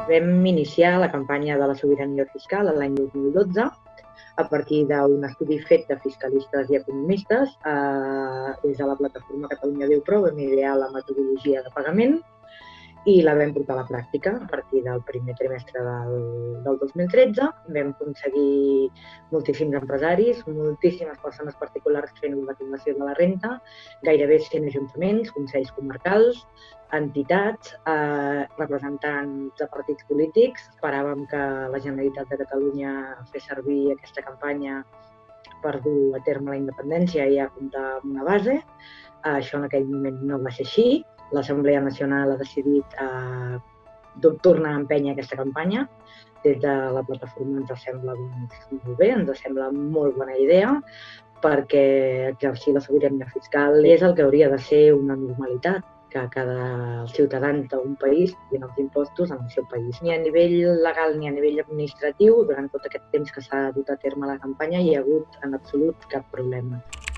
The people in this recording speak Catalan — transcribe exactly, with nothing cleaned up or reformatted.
Vam iniciar la campanya de la sobirania fiscal l'any dos mil dotze a partir d'un estudi fet de fiscalistes i economistes. Eh, des de la plataforma Catalunya Diu Prou vam idear la metodologia de pagament i la vam portar a la pràctica a partir del primer trimestre del, del dos mil tretze. Vam aconseguir moltíssims empresaris, moltíssimes persones particulars fent la declaració de la renta, gairebé cent ajuntaments, consells comarcals, entitats, eh, representants de partits polítics. Esperàvem que la Generalitat de Catalunya fes servir aquesta campanya per dur a terme la independència i a comptar amb una base. Eh, això en aquell moment no va ser així. L'Assemblea Nacional ha decidit eh, tornar a empènyer aquesta campanya. Des de la plataforma ens sembla molt bé, ens sembla molt bona idea, perquè exercir la sobirania fiscal és el que hauria de ser una normalitat, que cada ciutadà d'un país pagui els impostos en el seu país. Ni a nivell legal ni a nivell administratiu, durant tot aquest temps que s'ha dut a terme la campanya, hi ha hagut en absolut cap problema.